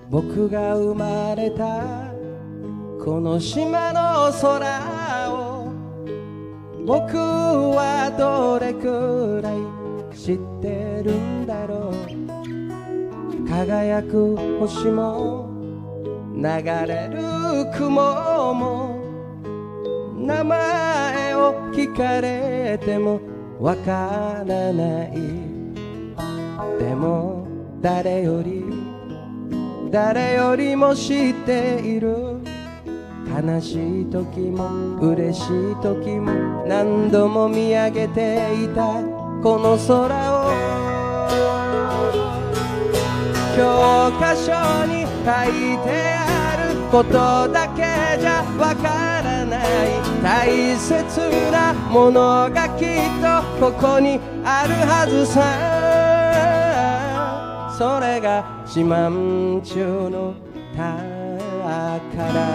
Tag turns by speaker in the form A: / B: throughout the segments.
A: 僕が生まれたこの島の空を僕はどれくらい知ってるんだろう。輝く星も流れる雲も名前を聞かれてもわからない。でも誰よりも知っている。悲しい時も嬉しい時も何度も見上げていたこの空を教科書に書いてあることだけじゃわからない大切なものがきっとここにあるはずさ。それが四万十の宝。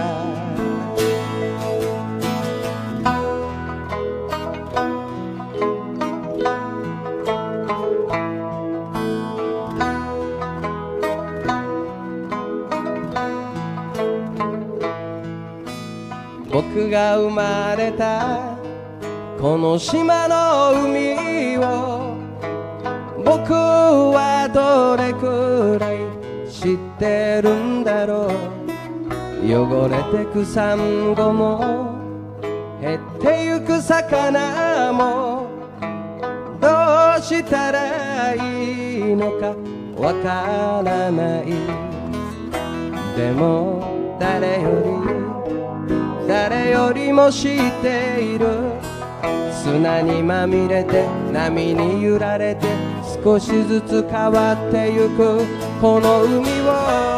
A: 僕が生まれたこの島の海を僕はどれくらい知ってるんだろう。汚れてくサンゴも減ってゆく魚もどうしたらいいのかわからない。でも誰よりも知っている。砂にまみれて波に揺られて少しずつ変わってゆくこの海を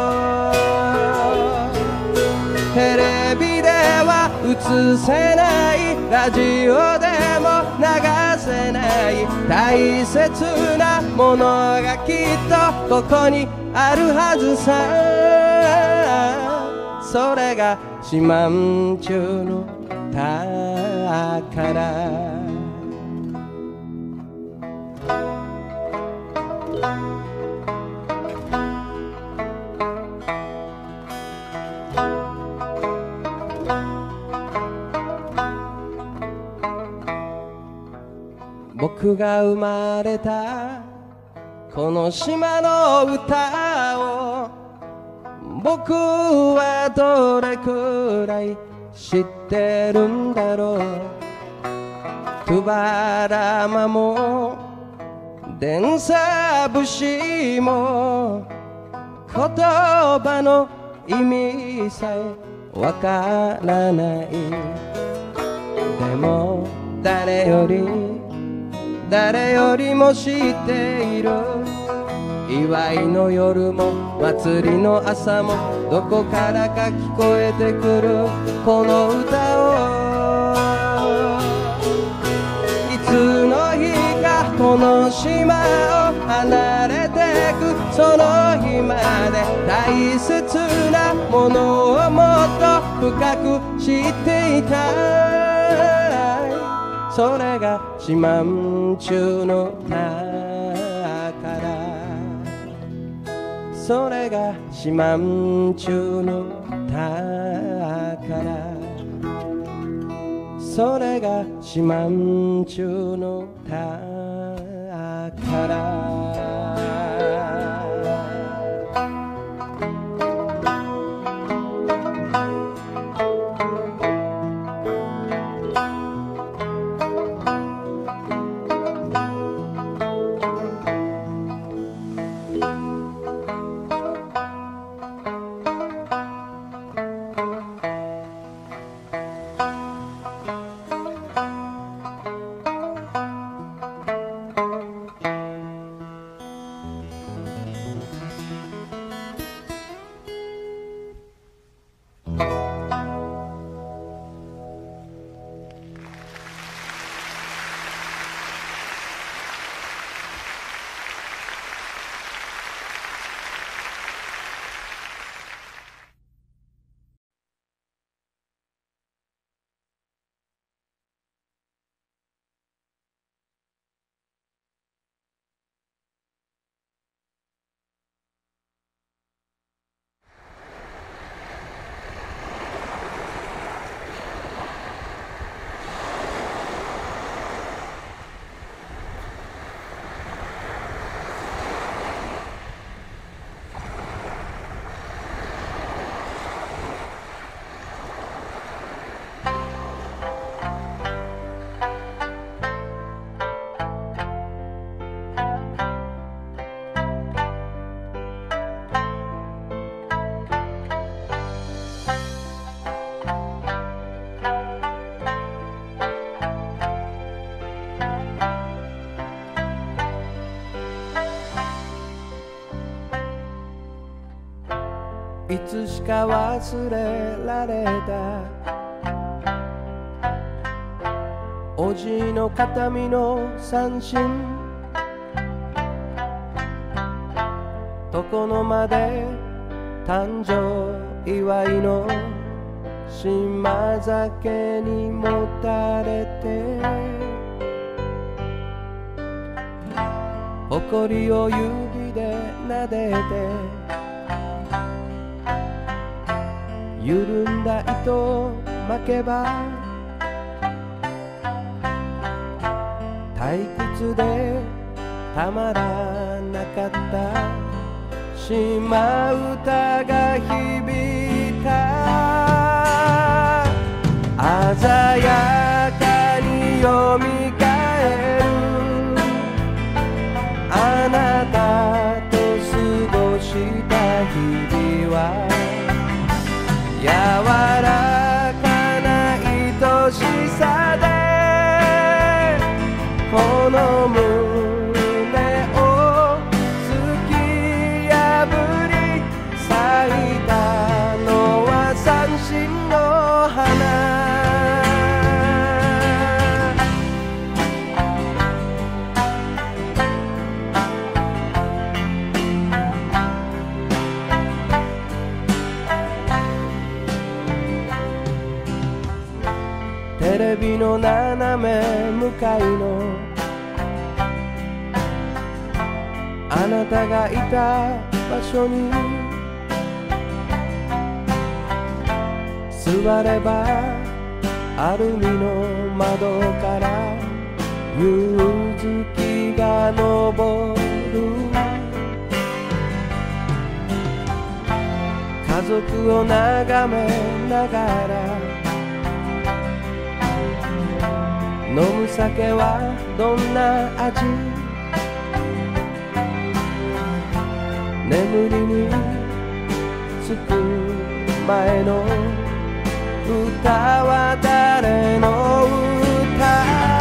A: テレビでは映せないラジオでも流せない大切なものがきっとここにあるはずさ。それが四万十の宝。僕が生まれたこの島の歌を僕はどれくらい知ってるんだろう。トゥバラマも電車節も言葉の意味さえわからない。でも誰よりも知っている。祝いの夜も祭りの朝もどこからか聞こえてくるこの歌をいつの日かこの島を離れてくその日まで大切なものをもっと深く知っていたい。それが四万十の宝。それが四万十の宝。それが四万十の宝。 いつしか忘れられたおじいの形見の三振床の間で誕生祝いの島酒にもたれて誇りを指で撫でて緩んだ糸を巻けば退屈でたまらなかった島唄が響いた鮮やかによみがえるあなたと過ごした日々は柔らかな愛しさでこの胸を突き破り咲いたのは三振の花テレビの斜め向かいのあなたがいた場所に座ればアルミの窓から夕月が昇る家族を眺めながら飲む酒はどんな味眠りにつく前の歌は誰の歌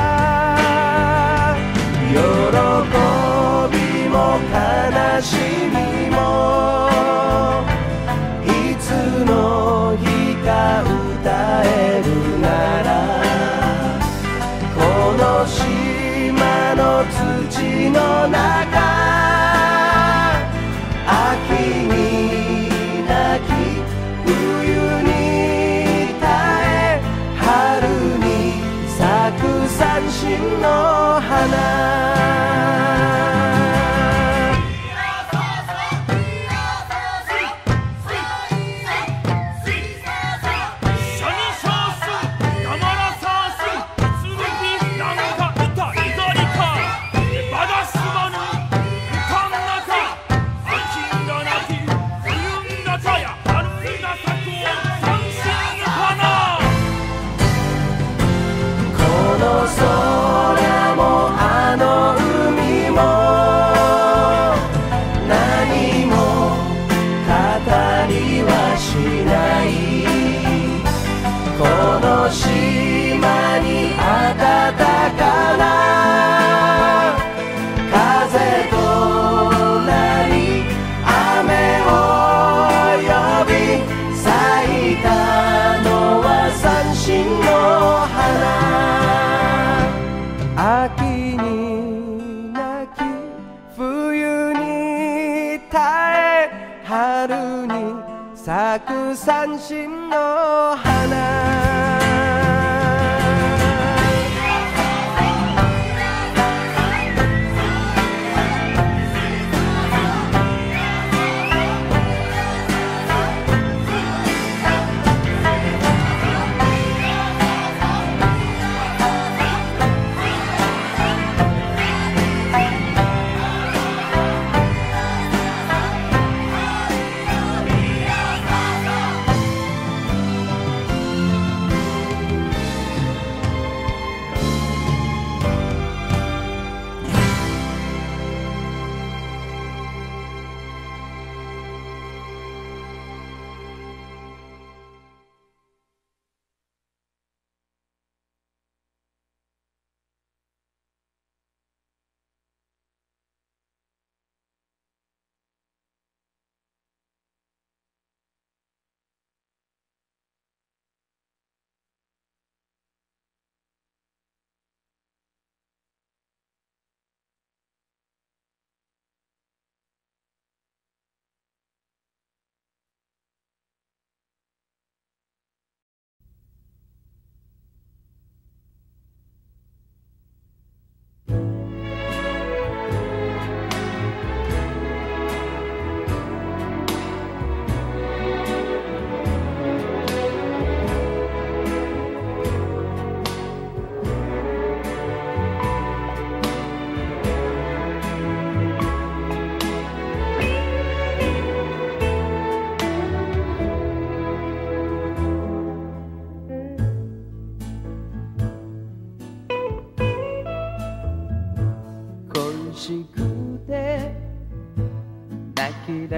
A: 喜びも悲しみもいつの日か歌えるならこの島の土の中秋に泣き冬に耐え春に咲く三振の花空もあの海も何も語りはしないこの島に暖かな風となり雨を呼び咲いたのは三振の花秋に泣き冬に耐え春に咲く三振の花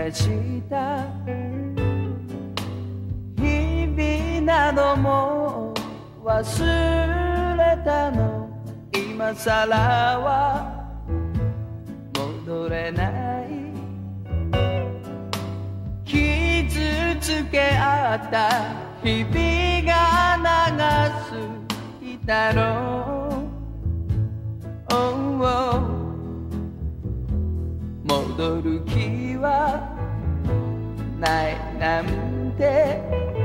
B: 出した日々なども忘れたの、今さらは戻れない、傷つけ合った日々が長すぎたろう、oh, oh、戻る気はないなんて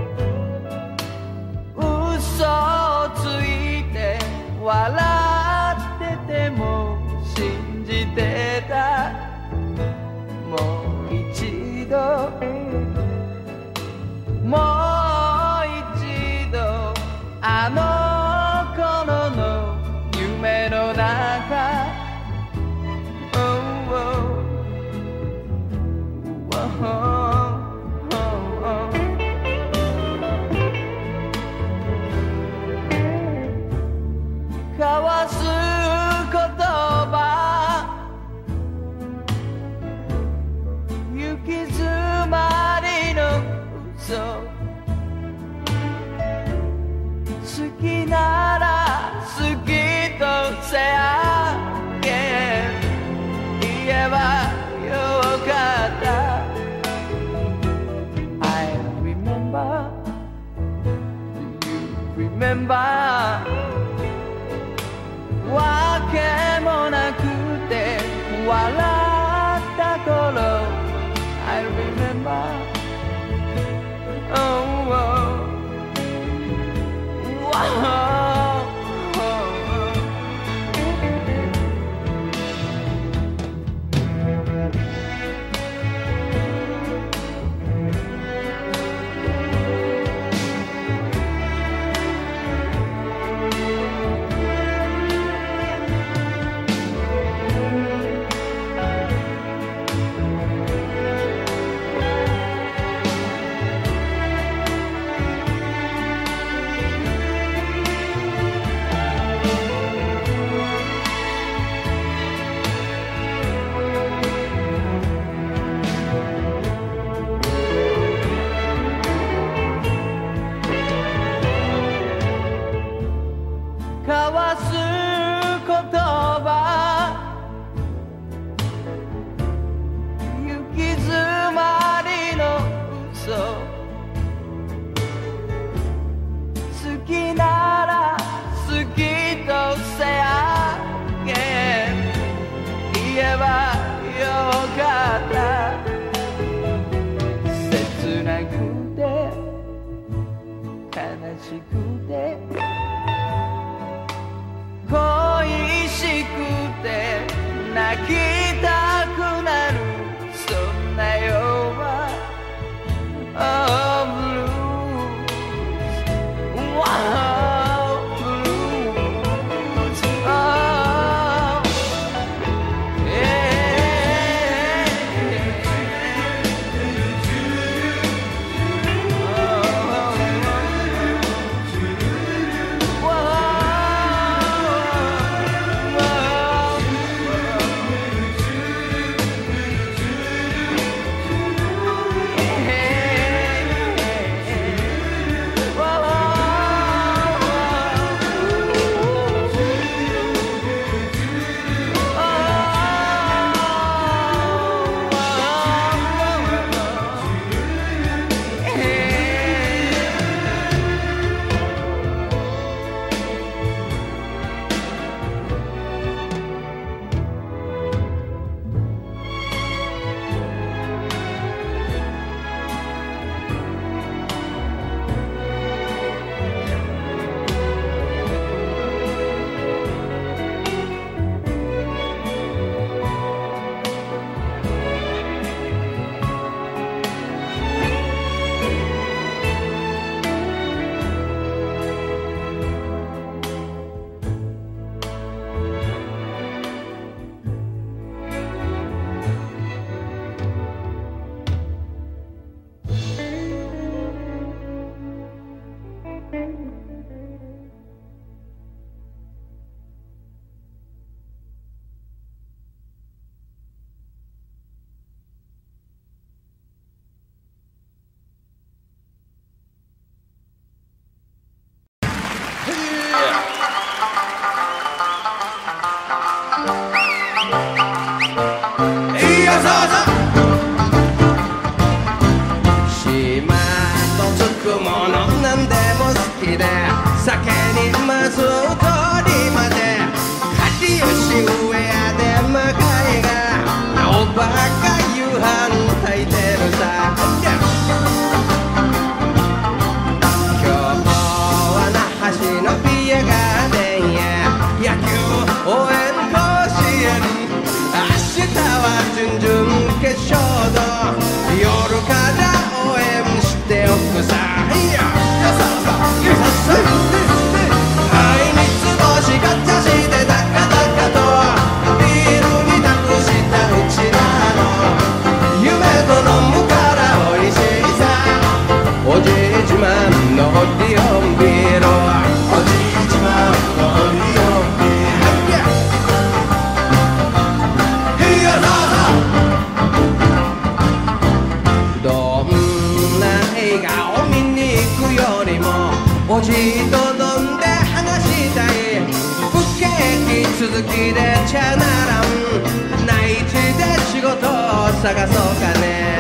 B: 嘘をついて笑ってても信じてた、もう一度もう一度あの頃の夢の中、oh, oh、交わす言葉、行き詰まりの嘘、好きなら好きとせやけ言えばよかった、I remember, do you remember、わけもなくて笑った頃、I remember、oh, oh、交わす言葉、行き詰まりの嘘、好きなら好きとせやけ言えばよかった、切なくて悲しくて恋しくて泣きたくなる、そんな夜は Oh blues、 Wow blues、 Oh yeah、 Oh
A: じと飲んで話したい不景気続きでちゃならん内地で仕事を探そうかね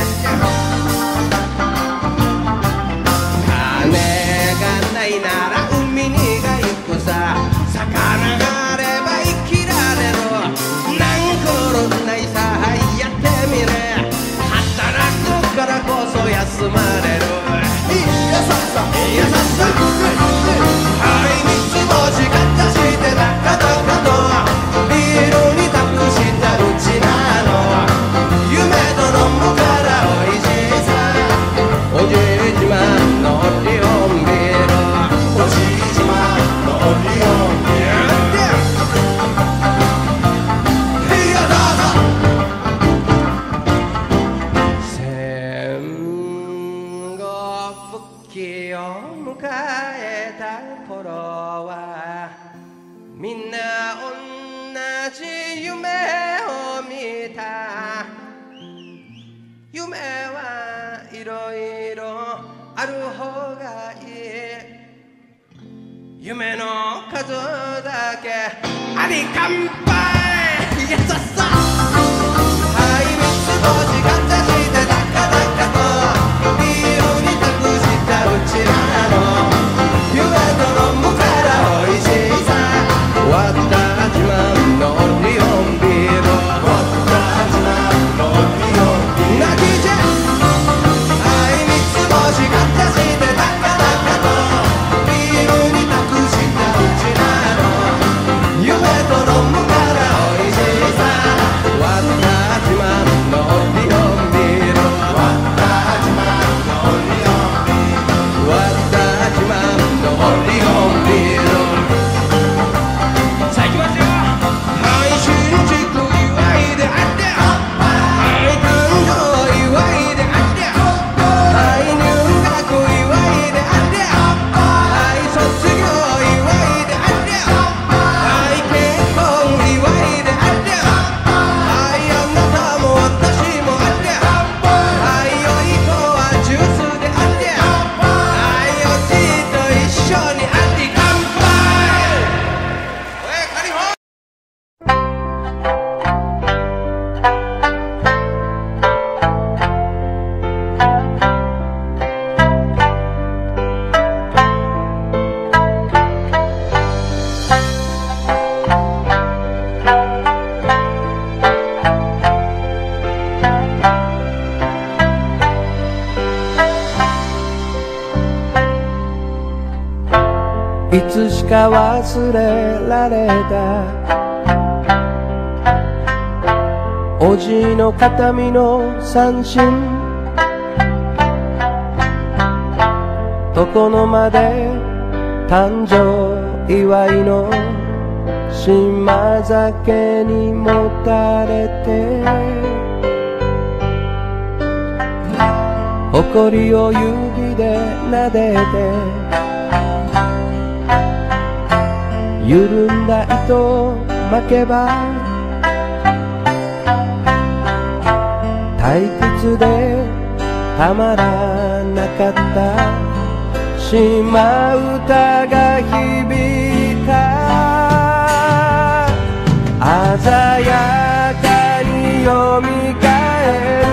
A: 金がないなら海にが行くさ魚があれば生きられるなんころないさやってみれ働くからこそ休まれるいやさっさいやさっさはい三つ星形して中とかとビールに託したうちなの夢と飲むからおいしさおじいじまのリオンビールおじいじまのリオンビールいやどうぞ戦後復帰を迎えた頃はみんな同じ夢を見た夢はいろいろある方がいい夢の数だけあり乾杯やささはい三つ星形してダカダカとビールに託したうちなの夢と飲むからおいしさわった自慢のリオンビールわった自慢のリオンビール泣きじゃはい三つ星形してダカダカとビールに託したうちなの夢と飲むからおいしさわった自慢のリオンビールわった自慢のリオンビールわった自慢のリオンビールさあ行きますよはい新築祝いであってはい誕生祝いであってはい入学祝いであってはい卒業祝いであってはい結婚祝いであってはいあなたも私もあってはい良い子はジュースであってはいおじいと一緒にあって乾杯おいカリフォいつしか忘れられたおじいの形見の三振床の間で誕生祝いの島酒にもたれて誇を指で撫でて緩んだ糸巻けば退屈でたまらなかった島唄が響いた鮮やかによみがえる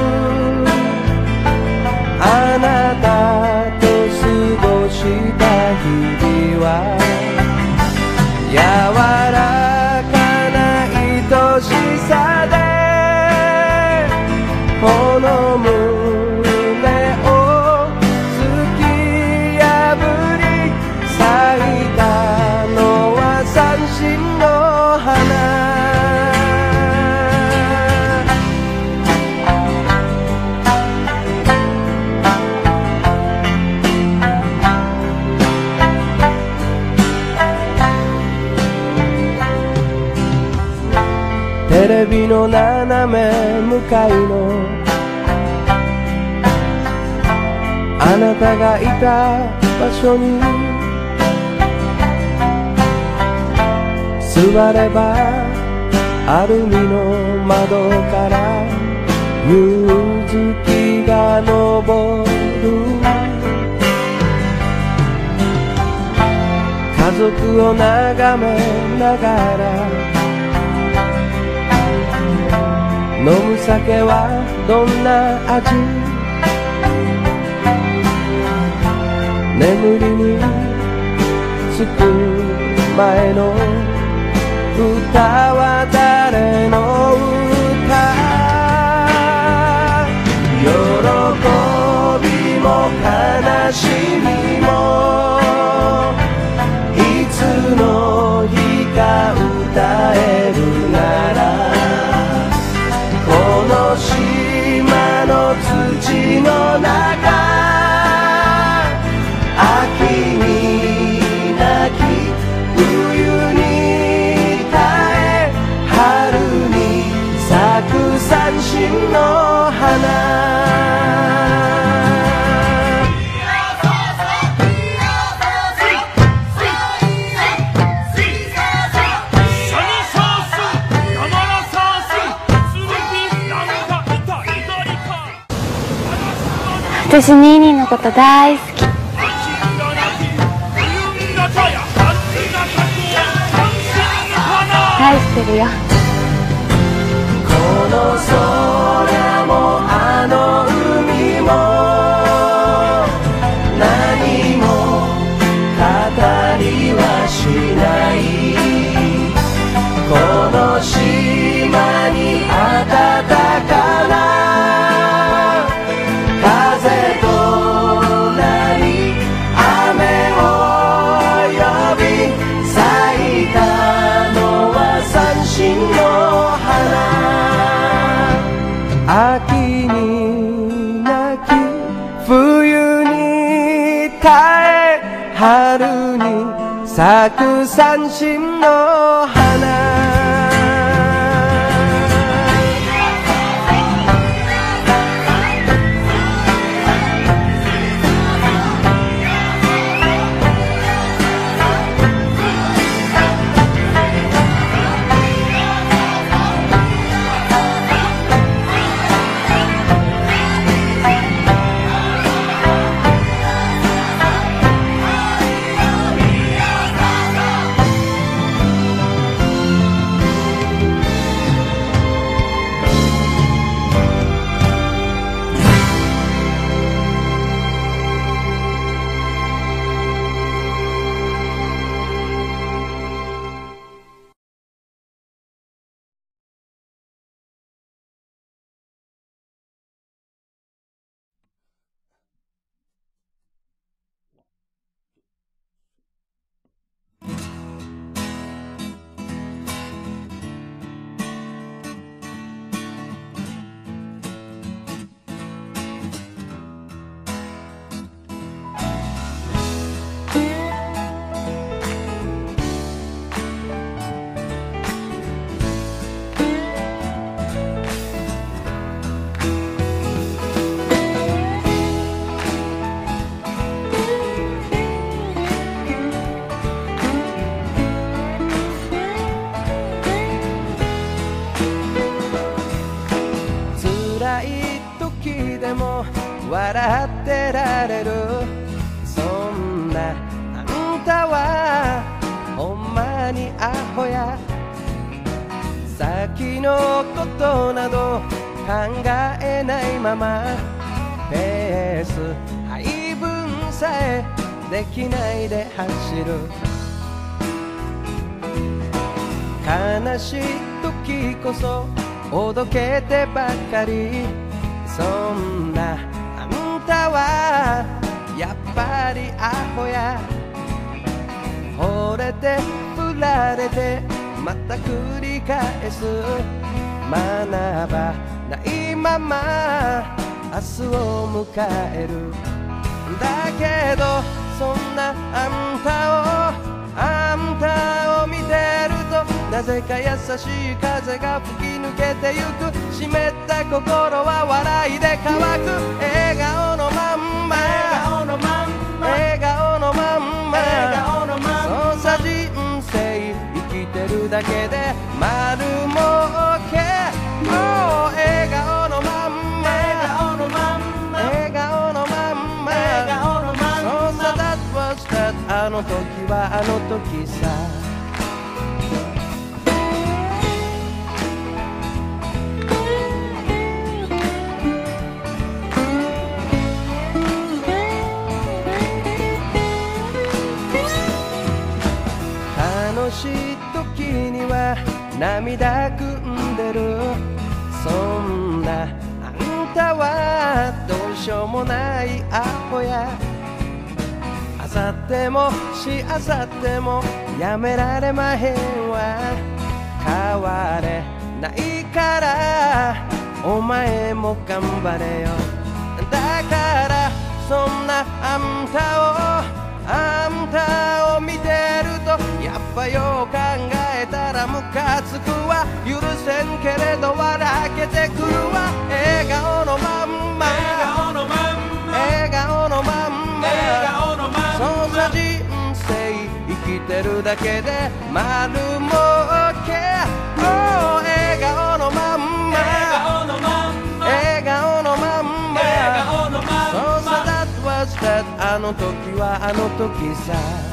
A: あなたと過ごした日々は柔らかな愛しさでこの胸を突き破り咲いたのは三振の花テレビの斜め向かいのあなたがいた場所に座ればアルミの窓から夕月が昇る族を眺めながら飲む酒はどんな味？眠りにつく前の歌は誰の歌？喜びも悲しみもいつの日か歌えるならこの島の土の中秋に泣き冬に耐え春に咲く三振の花
C: 私ニーニーのこと大好き。愛してるよ。
A: この空もあの海も何も語りはしないこの島に暖かな風となり雨を呼び咲いたのは三振の花秋に泣き冬に耐え春に咲く三振の花笑ってられるそんなあんたはほんまにアホや先のことなど考えないままペース配分さえできないで走る悲しい時こそおどけてばかりそんなあんたはやっぱりアホや惚れて振られてまた繰り返す学ばないまま明日を迎えるだけどそんなあんたを見てるとなぜか優しい風が吹き抜けてゆく湿った心は笑いで乾く笑顔のまんま笑顔のまんまそうさ人生生きてるだけで丸儲け笑顔のまんま笑顔のまんまそうさ That was that あの時はあの時さ。楽しい時には涙ぐんでる。そんなあんたはどうしようもないアホや。あさってもしあさってもやめられまへんわ。変われないからお前も頑張れよ。だからそんなあんたを見てるとやっぱよう考えたらムカつくわ。許せんけれど笑けてくるわ。笑顔のまんま笑顔のまんまそんな人生生きてるだけで丸儲け。笑顔のまんま笑顔のまんまそんな That was that あの時はあの時さ。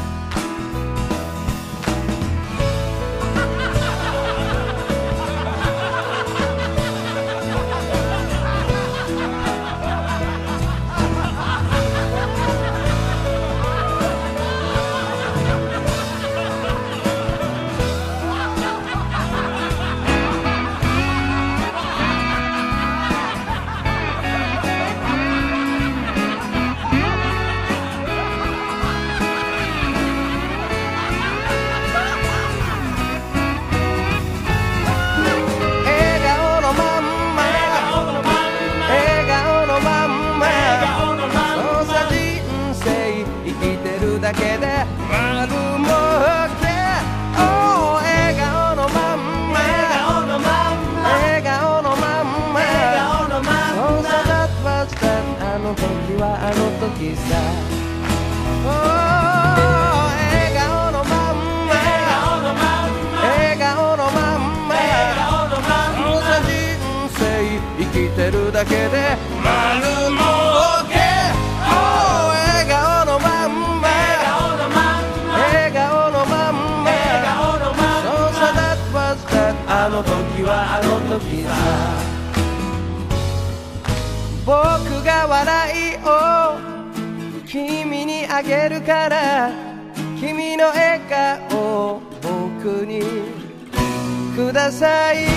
A: だけで丸儲け。笑顔のまんま笑顔のまんまそんな That was that あの時はあの時さ。笑顔のまんま笑顔のまんまそんな人生生きてるだけで丸儲け。笑顔のまんま笑顔のまんまそんな That was that あの時はあの時さ。僕が笑いを君にあげるから君の笑顔を僕にください。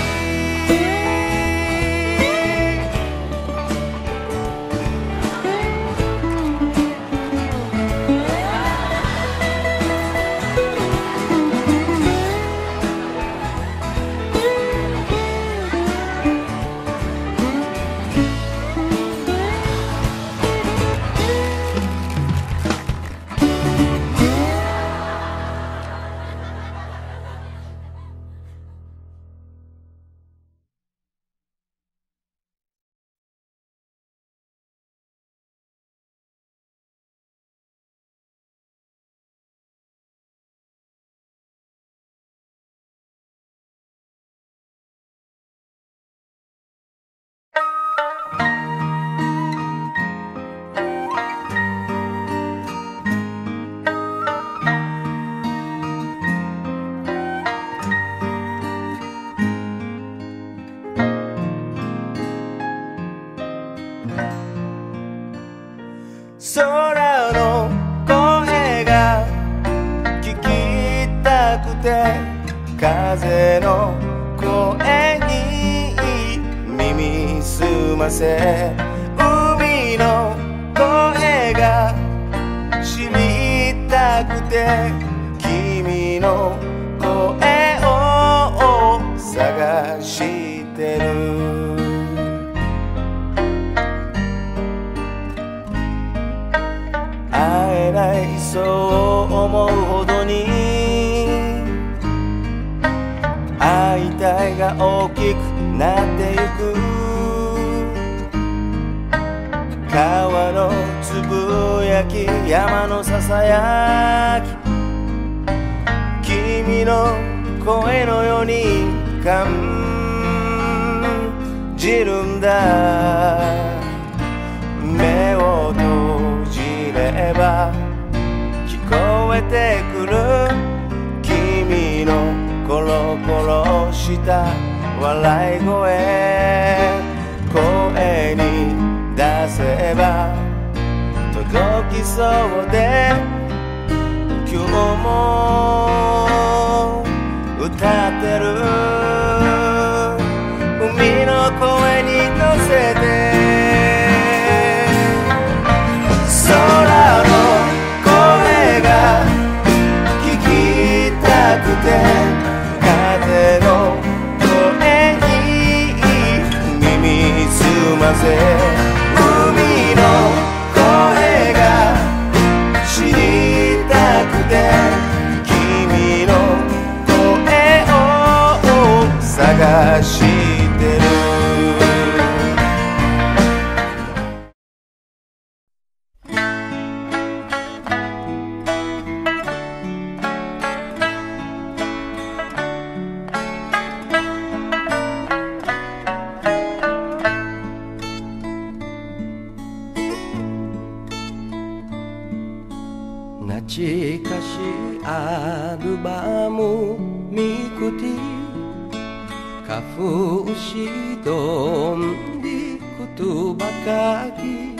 D: 空の声が聞きたくて風の声に耳すませ海の声が知りたくて君の声を探してる。会えないそう思うほどに会いたいが大きくなってゆく。川のつぶやき山のささやき君の声のように感じるんだ。目を閉じれば聞こえてくるした笑い声声に出せば届きそうで今日も歌ってる海の声に乗せて空の声が聞きたくて風の声に耳すませ海の声が知りたくて君の声を探してる
A: 懐かしいアルバム見くてカフシドンリクトバカキ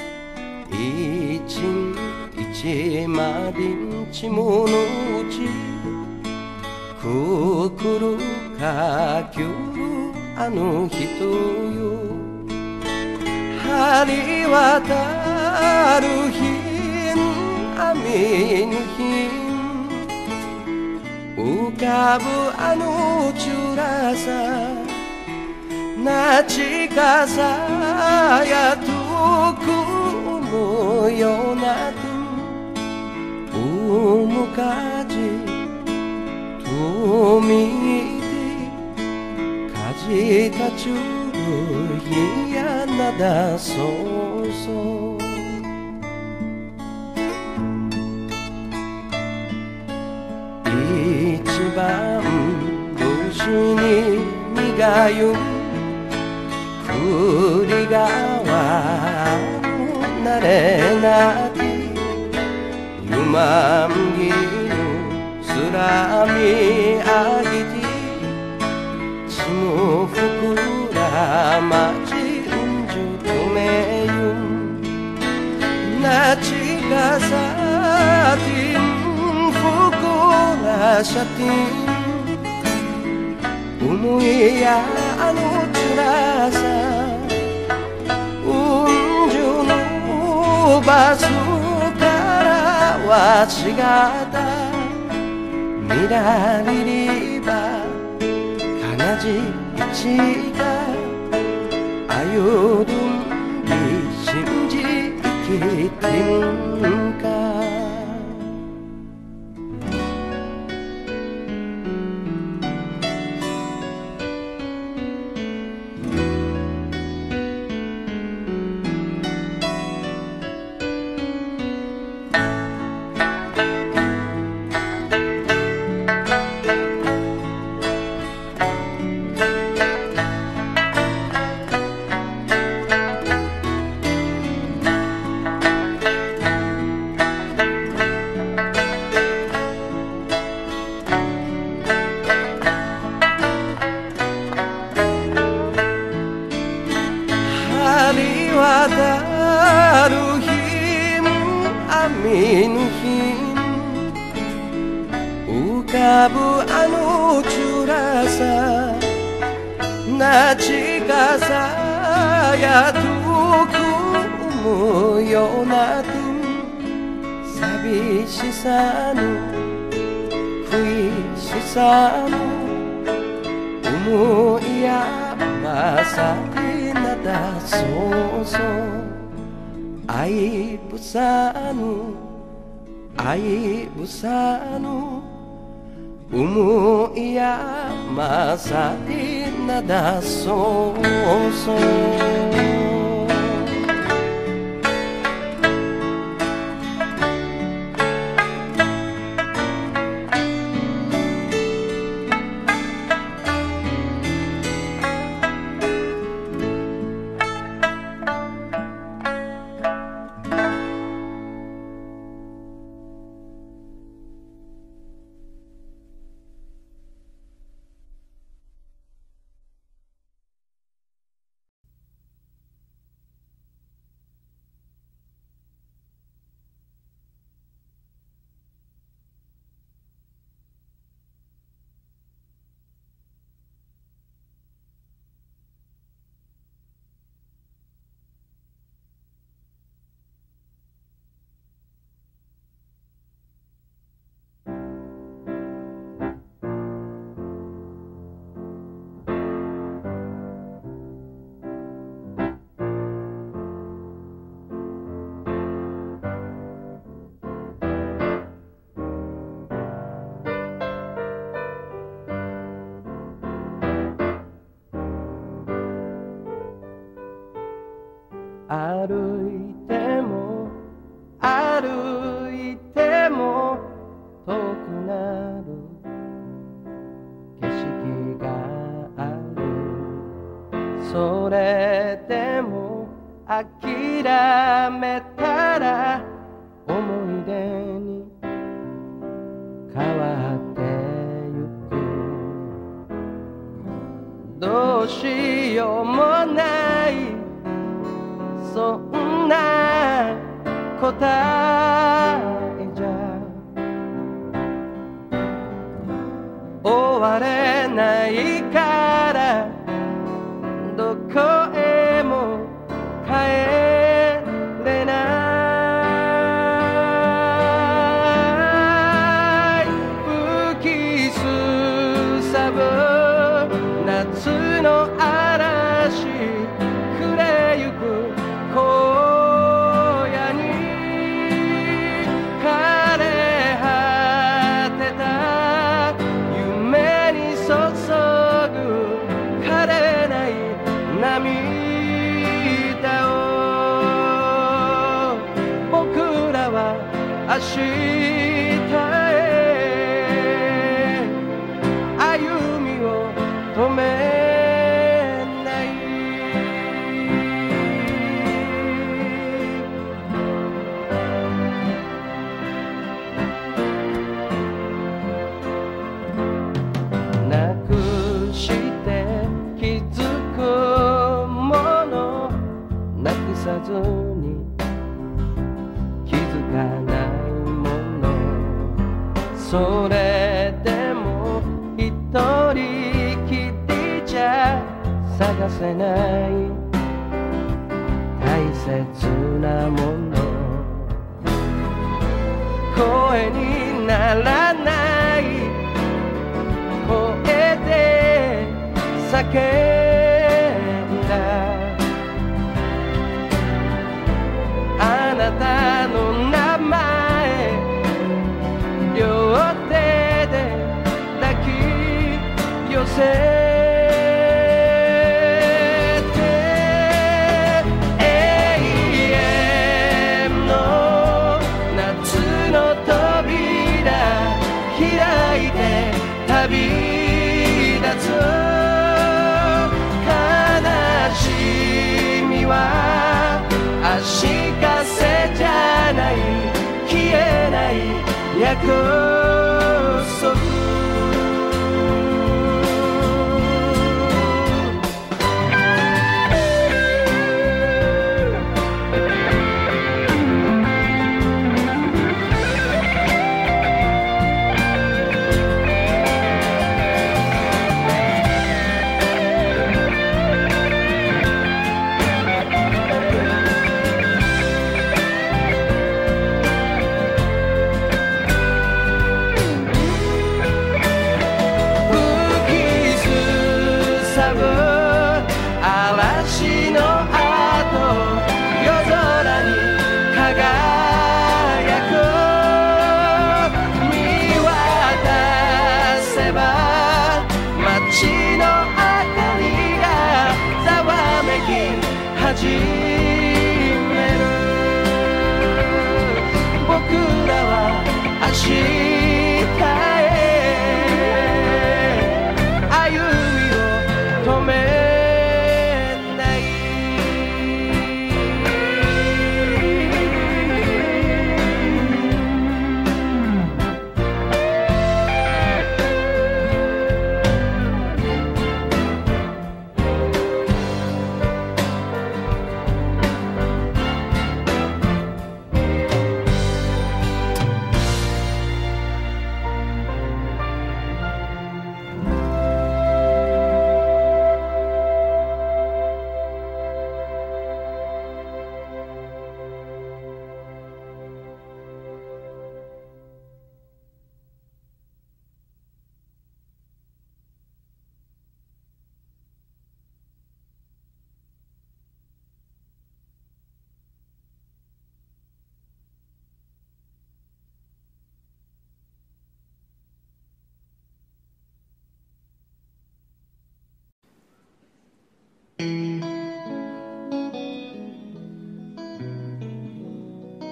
A: 一日までんちものうちくくるかきゅるあの人よ針渡る日雨の日浮かぶあのチュラさ懐かさやとくもよなてうむかじとみてかじたちゅるひやなだそうそう一番星に苦ゆ栗川なれなきゆまんぎぬすらみあぎてちむふくらまちうんじゅとめゆんなちかさてんシャティン思いやあのつらさうんじゅのバスからは違った見られれば悲しいちが歩んで信じ生きてんか渡る日雨の日浮かぶあのチュラさ懐かさやとく思うようなて寂しさの悔しさの思いやまさになだそうそう愛ぶさぬ愛ぶさぬ思いやまさになだそうそう歩いても歩いても遠くなる景色がある。それでも諦めたら思い出に変わってゆく。どうしようもないそんな答えじゃ終われないからどこへも帰れない。吹きすさぶ夏の嵐暮れゆく荒野に枯れ果てた夢に注ぐ枯れない涙を僕らは明日へ歩みを止めなくして気づくものなくさずに気づかないもの。それでも一人きりじゃ探せない大切なもの。声にならない声で叫んだあなたの名前両手で抱き寄せ旅立つ。悲しみは足かせじゃない消えない約束。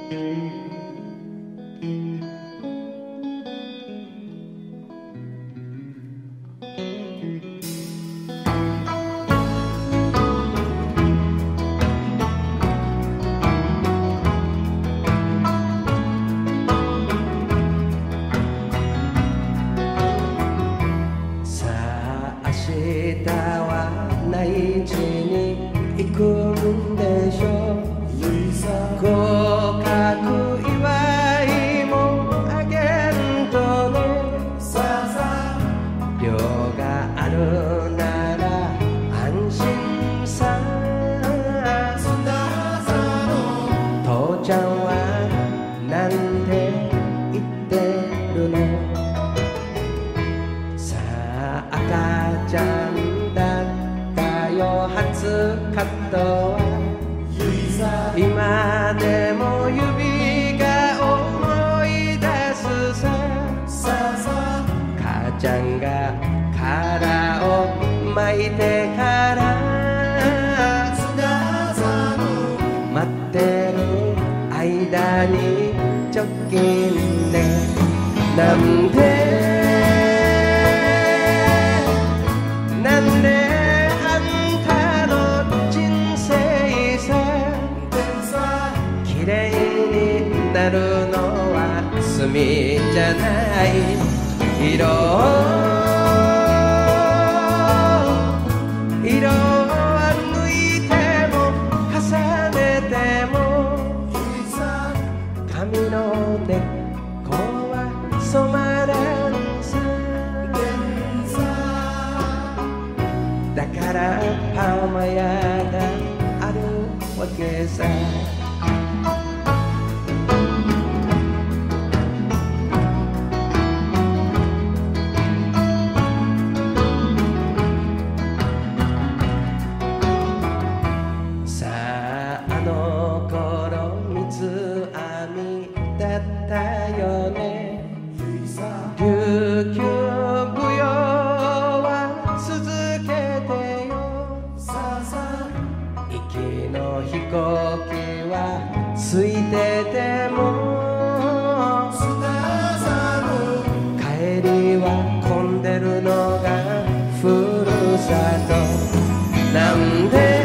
A: 内地に行くんでしょう。合格祝いもあげんとね。寮があるなら安心さ。父ちゃんはなんて言ってるの。さあ赤ちゃんだったよ初カットは。今でも指が思い出すさ。母ちゃんが殻を巻いてから待ってる間に直近でなんであんたの人生さ綺麗になるのは墨じゃない色は抜いても重ねても髪の根っこは染まらんさ。だからパーマ屋があるわけさ。さああの頃三つ編みだったよね。琉球舞踊は続けてよ。行きの飛行機はついてても帰りは混んでるのがふるさと。なんで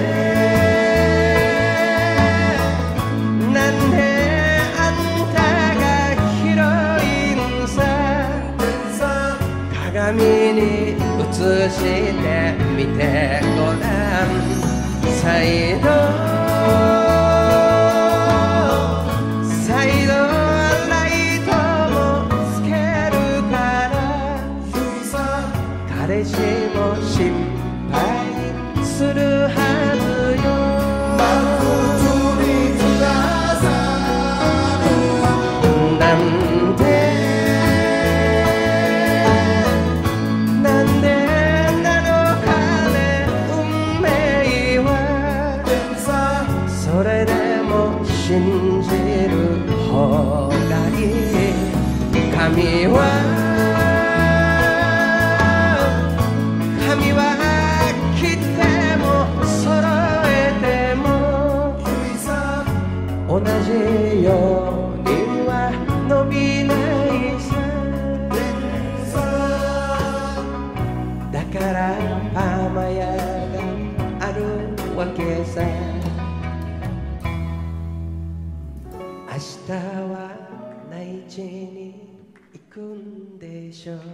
A: あんたが広いんさ。鏡に映してみてごらん。再度ライトもつけるから彼氏も心配するはずよ。なんでなのかね運命は。それでも信じる方がいい。髪は切っても揃えても同じようには伸びないさ。だからパーマ屋があるわけさ。明日は内地に行くんでしょう。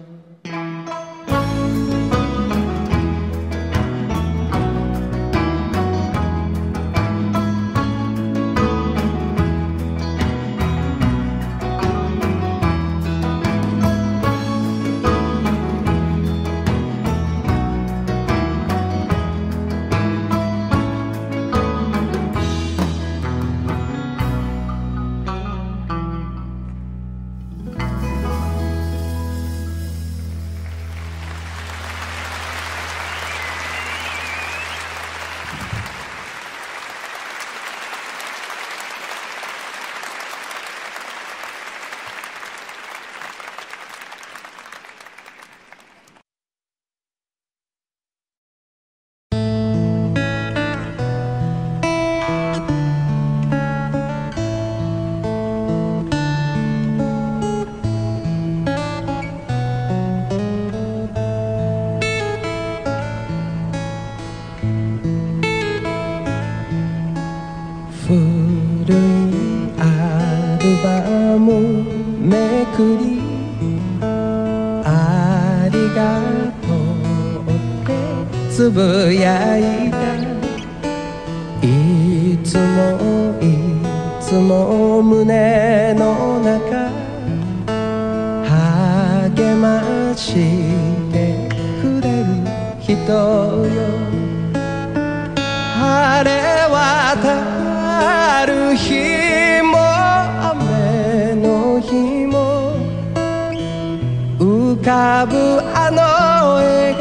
A: ルバムめくりありがとうってつぶやいた。いつもいつも胸の中励ましてくれる人よ。晴れ渡る日も雨の日も浮かぶあの笑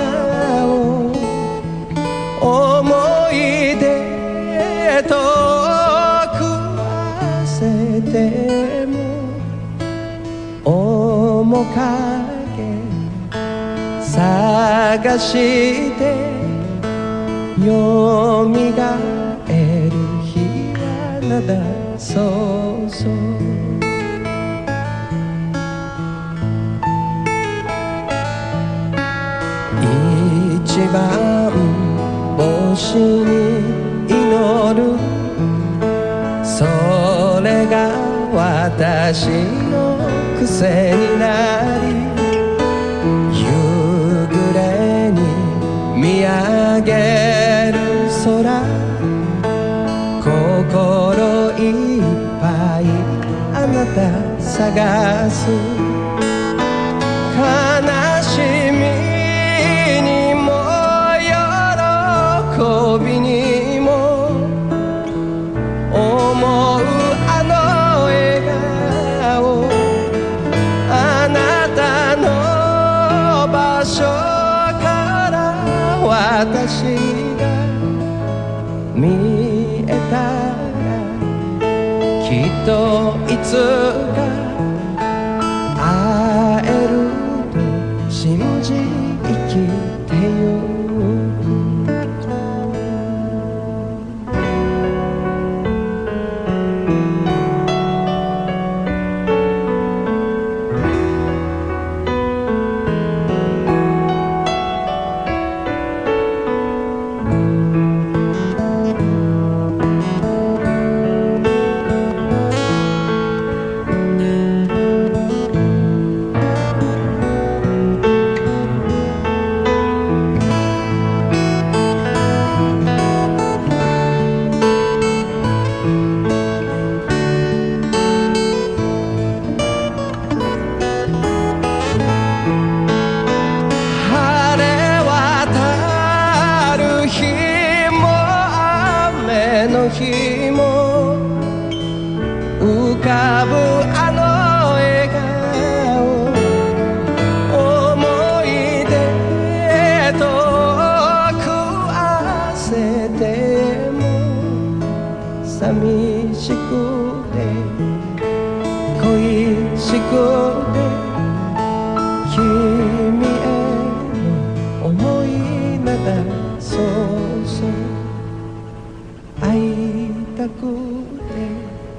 A: 顔思い出遠く忘れても面影探してよみがえる日はなだそうそう。一番星に祈るそれが私の癖になり夕暮れに見上げる空心いっぱいあなた探す。悲しみにも喜びにも思うあの笑顔あなたの場所から私が見えたらきっといつか会えると信じ生きてゆく。日も浮かぶあの笑顔思い出遠く焦っても寂しくて恋しくて君への思いなだそうそう会いたくて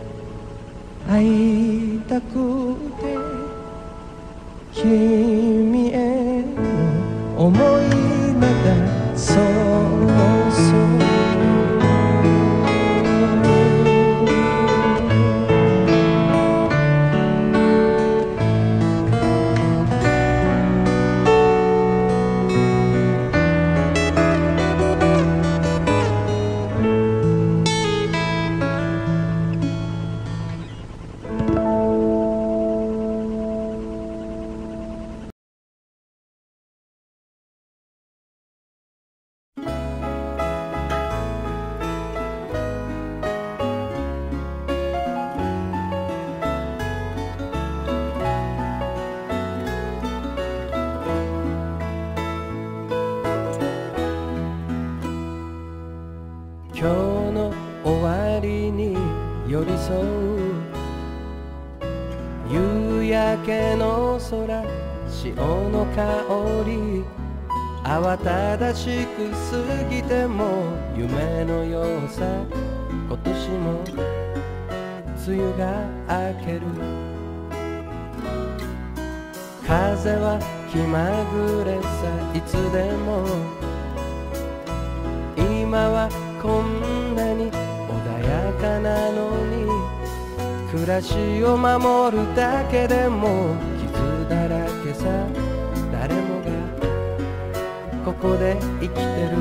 A: 会いたくて君への思いなだそうそう今日の終わりに寄り添う夕焼けの空潮の香り慌ただしく過ぎても夢のようさ今年も梅雨が明ける風は気まぐれさいつでも今はこんなに穏やかなのに雲暮らしを守るだけでも傷だらけさ。誰もがここで生きてる。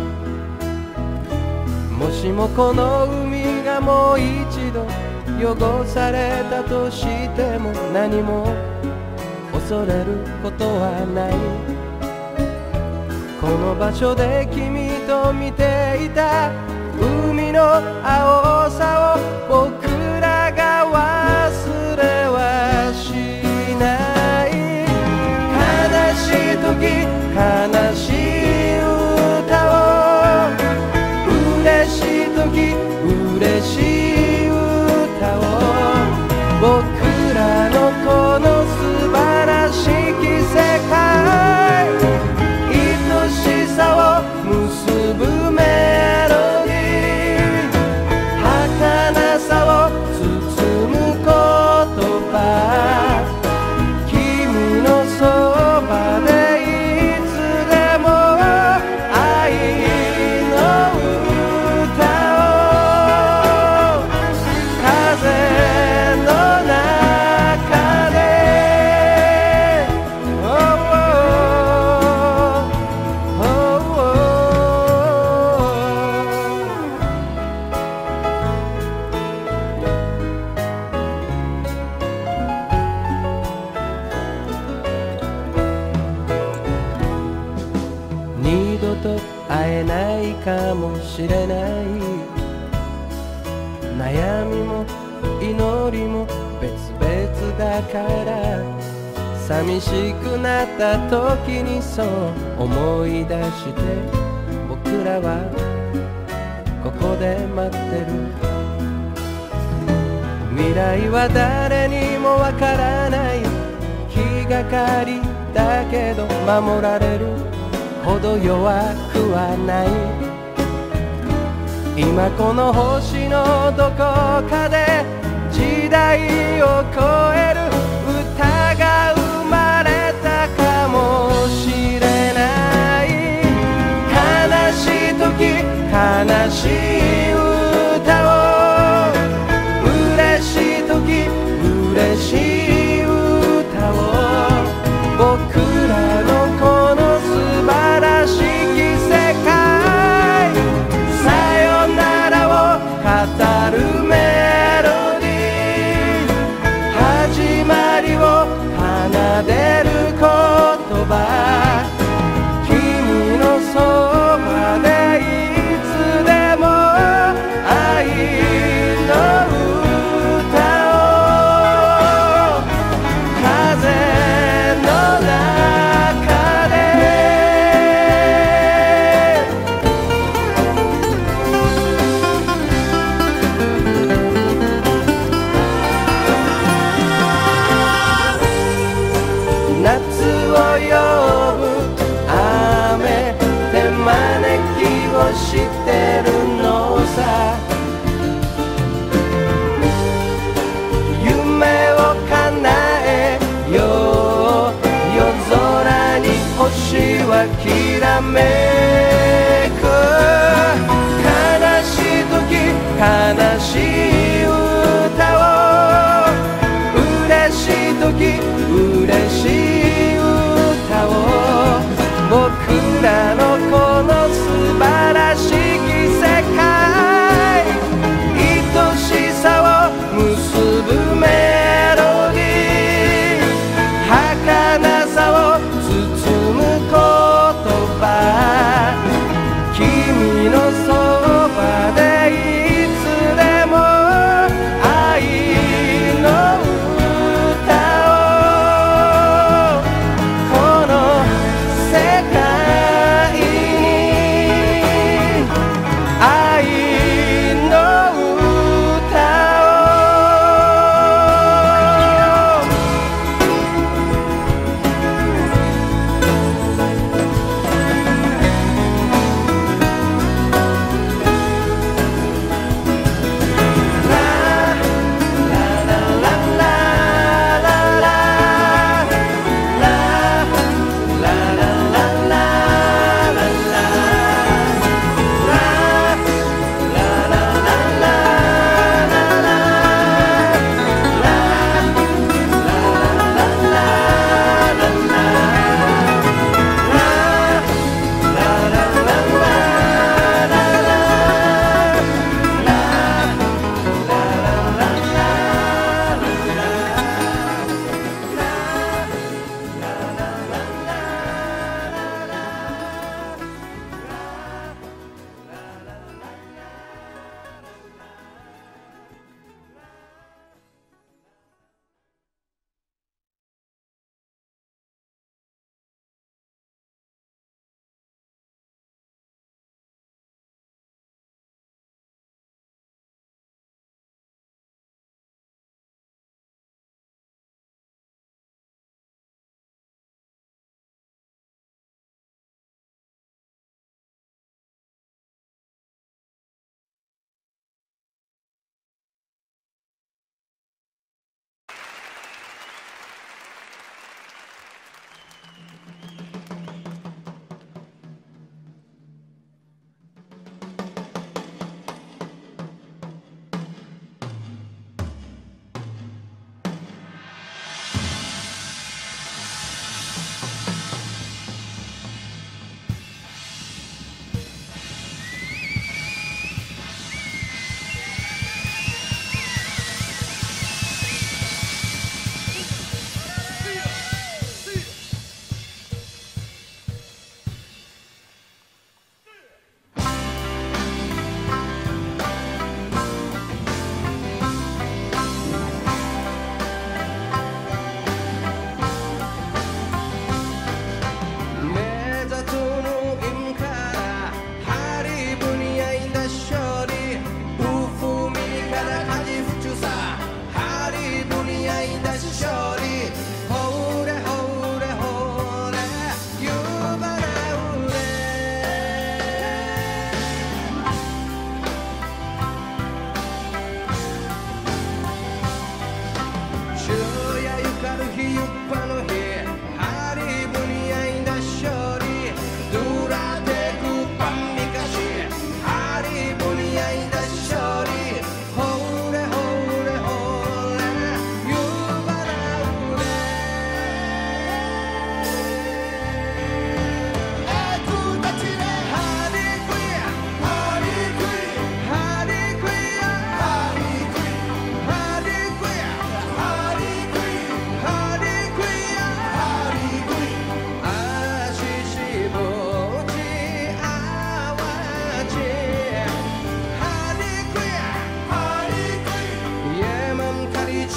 A: もしもこの海がもう一度汚されたとしても、何も恐れることはない。この場所で君と見ていた海の青さを僕らが忘れはしない。悲しい時悲しい歌を、嬉しい時嬉しい歌を、僕らのこの素晴らしき世界、愛しさを結ぶメロディー、儚さを包む言葉、君のそばでいつでも愛の歌を、風の中で、二度と会えないかもしれない。悩みも祈りも別々だから、寂しくなった時にそう思い出して、僕らはここで待ってる。未来は誰にもわからない、気がかりだけど守られるほど弱くはない。今この星のどこかで時代を超える歌が生まれたかもしれない。悲しい時悲しい歌を、嬉しい時嬉しい歌を、僕らのこの素晴らしき世界、さよならを語るメロディー、始まりを奏でる言葉、君のそばでいつでも愛の歌を、風の中で、夏を呼ぶ雨手招きをしてるのさ。夢を叶えよう、夜空に星はきらめく。悲しい時悲しい歌を、嬉しい時嬉しい歌を、僕らのこの素晴らしき世界、愛しさを結ぶメロディー、儚さを包む言葉、君のそばでいつでも愛の歌を、この世界に愛の歌を。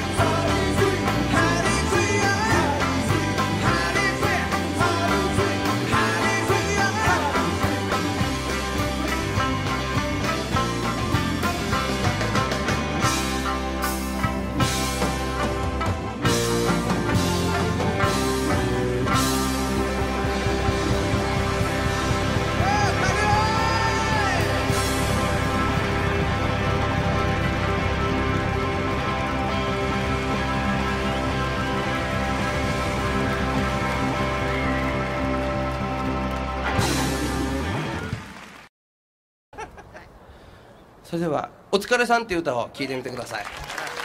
A: それでは「お疲れさん」っていう歌を聴いてみてください。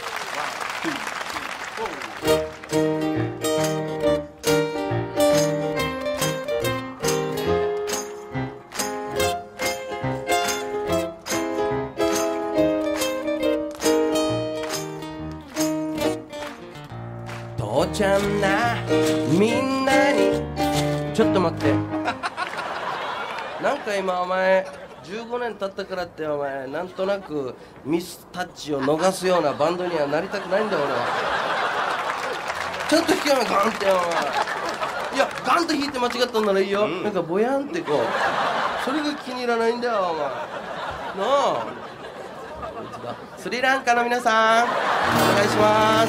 A: 父ちゃんなみんなにちょっと待ってなんか今お前15年経ったからってお前なんとなくミスタッチを逃すようなバンドにはなりたくないんだよ俺は。ちゃんと弾けよガンってお前。いやガンと弾いて間違ったんならいいよ、なんかボヤンってこうそれが気に入らないんだよお前なあ。スリランカの皆さんお願いします。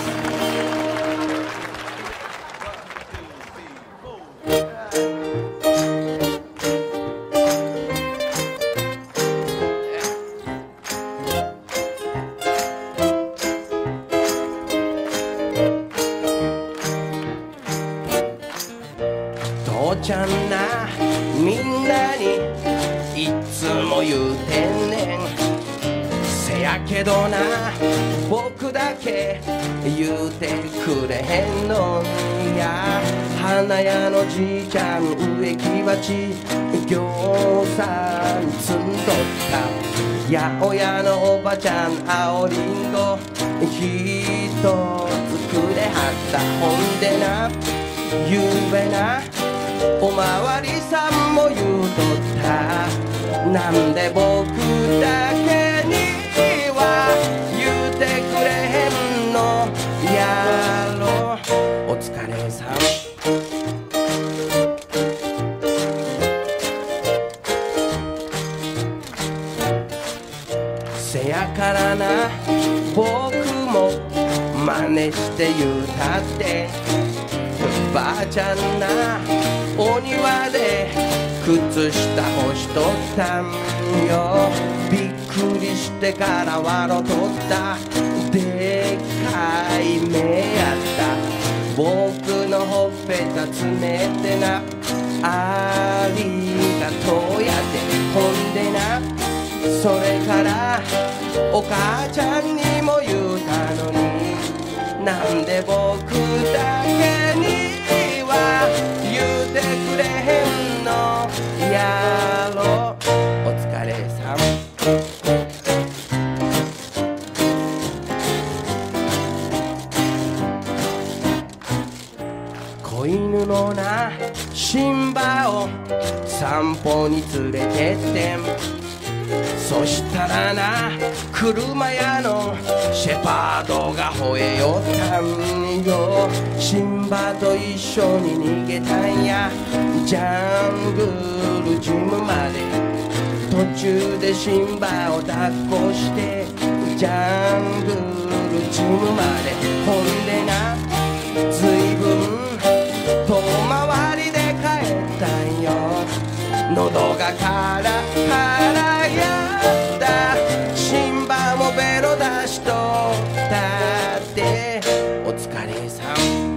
A: 父ちゃんなみんなにいつも言うてんねん。せやけどな僕だけ言うてくれへんのんや。花屋のじいちゃん植木鉢ぎょうさん積んどった八百屋のおばちゃん青りんごひとつくれはった。ほんでなゆうべなおまわりさんも言うとった。なんで僕だけには言うてくれへんのやろ。お疲れさん。せやからな僕も真似して言うたってばあちゃんなお庭で靴下干しとったんよ。びっくりしてから笑とったでっかい目やった。僕のほっぺたつねってなありがとうやってほんでなそれからお母ちゃんにも言うたのになんで僕だけには言うてくれへんのやろ。お疲れさん。子犬のなシンバを散歩に連れてってん。そしたらな車屋のシェパードが吠えよったんよ。シンバと一緒に逃げたんやジャングルジムまで。途中でシンバを抱っこしてジャングルジムまで。ほんでなずいぶん遠回りで帰ったんよ。喉がカラカラやったシンバもベロ出しとったってお疲れさん。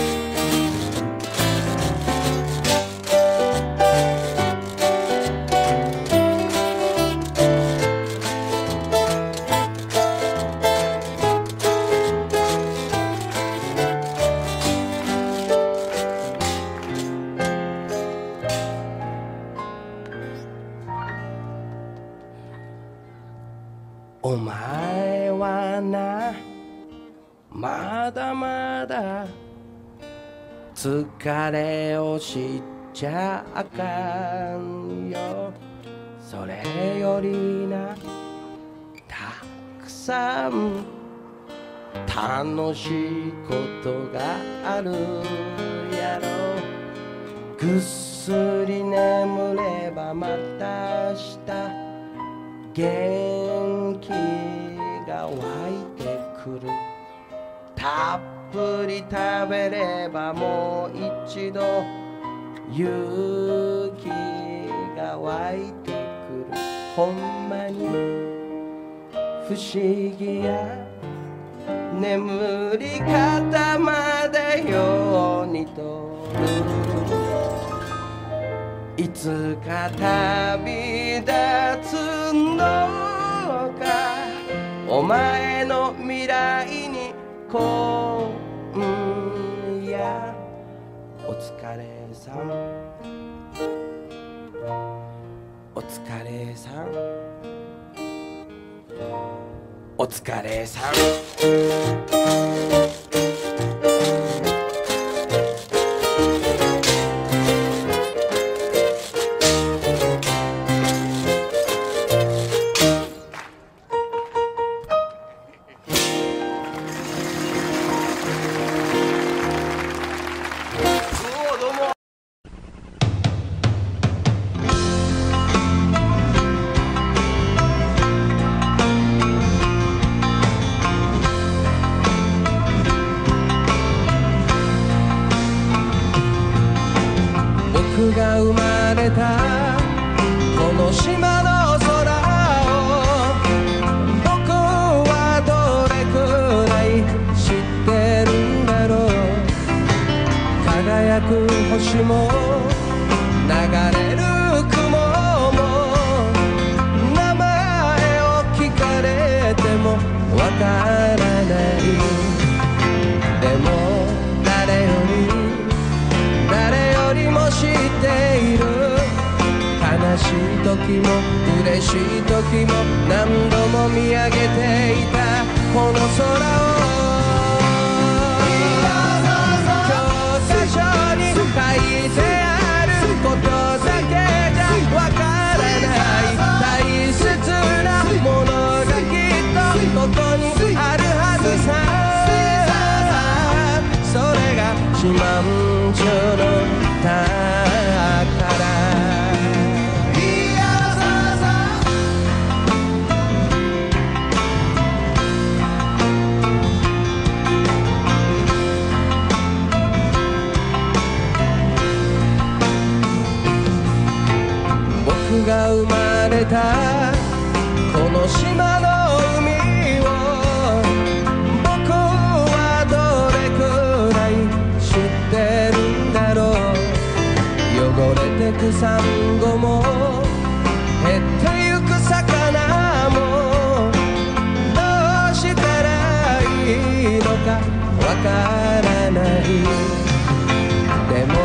A: お前はなまだまだ疲れをしちゃあかんよ。それよりなたくさん楽しいことがあるやろ。ぐっすり眠ればまた明日元気が湧いてくる。たっぷり食べればもう一度勇気が湧いてくる。ほんまに不思議や眠り方までようにとる。いつか旅立つのかお前の未来に今夜。お疲れさんお疲れさんお疲れさん。僕が生まれたこの島の空を僕はどれくらい知ってるんだろう。輝く星も流れる雲も名前を聞かれてもわからない。でも誰よりも知っている。悲しい時も嬉しい時も何度も見上げていたこの空を教科書に書いてあることだけじゃわからない大切なものがきっとここにあるはずさ。それが四万十の宝。 僕が生まれたこの島の海を僕はどれくらい知ってるんだろう。汚れてくサンゴも減ってゆく魚もどうしたらいいのかわからない。でも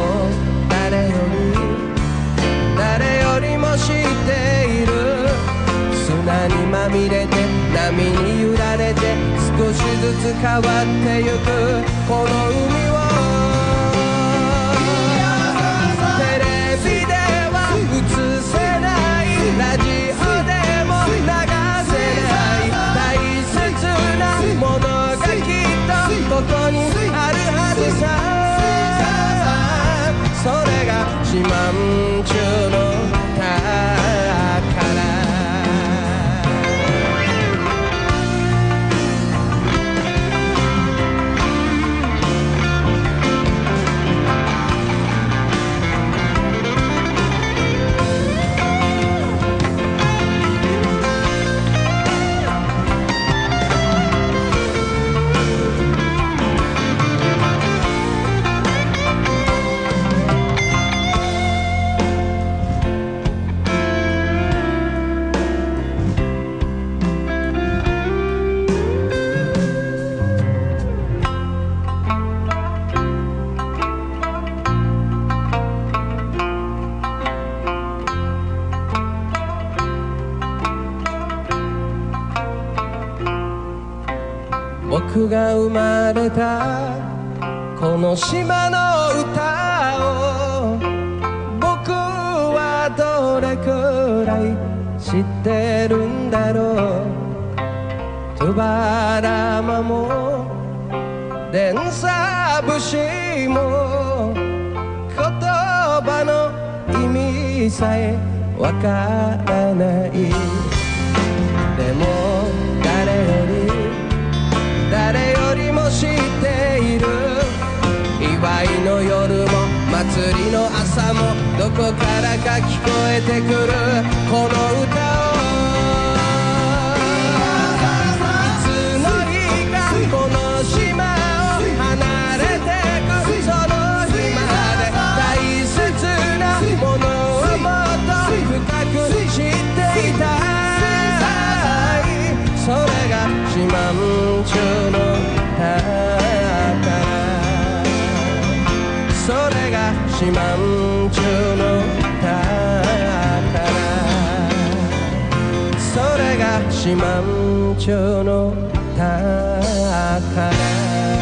A: 誰よりも知っている。砂にまみれて波に揺られて少しずつ変わってゆくこの海をテレビでは映せないラジオでも流せない大切なものがきっとここにあるはずさ。それが四万十の僕が生まれたこの島の歌を僕はどれくらい知ってるんだろう。トゥバラマも電サ節も言葉の意味さえわからない。でも誰よりも知っている。祝いの夜も祭りの朝もどこからか聞こえてくるこの歌をいつの日かこの島を離れてくその日まで大切なものをもっと深く知っていたい。それが四万十の宝。それが四万十の宝。それが四万十の宝。